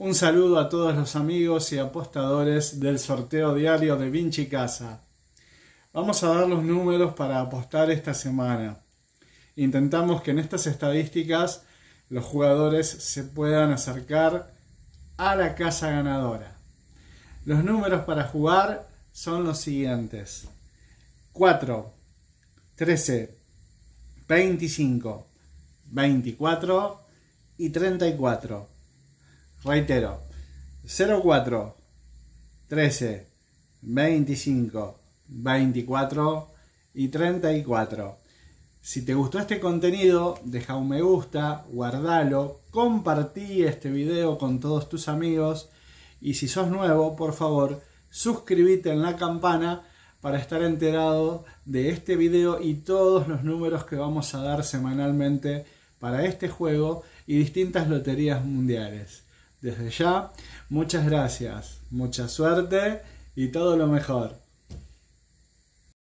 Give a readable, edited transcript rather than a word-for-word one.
Un saludo a todos los amigos y apostadores del sorteo diario de Vinci Casa. Vamos a dar los números para apostar esta semana. Intentamos que en estas estadísticas los jugadores se puedan acercar a la casa ganadora. Los números para jugar son los siguientes: 4, 13, 25, 24 y 34. Reitero: 04, 13, 25, 24 y 34. Si te gustó este contenido, deja un me gusta, guardalo, compartí este video con todos tus amigos y si sos nuevo, por favor, suscríbete en la campana para estar enterado de este video y todos los números que vamos a dar semanalmente para este juego y distintas loterías mundiales. Desde ya, muchas gracias, mucha suerte y todo lo mejor.